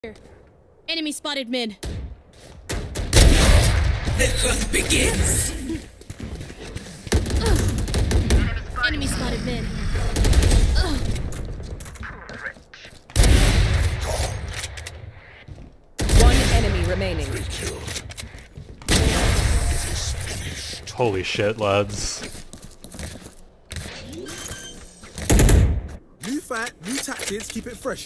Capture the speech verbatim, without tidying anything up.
Here. Enemy spotted mid. The hunt begins. uh. Enemy spotted mid. Uh. One enemy remaining. Holy shit, lads. New fight, new tactics, keep it fresh.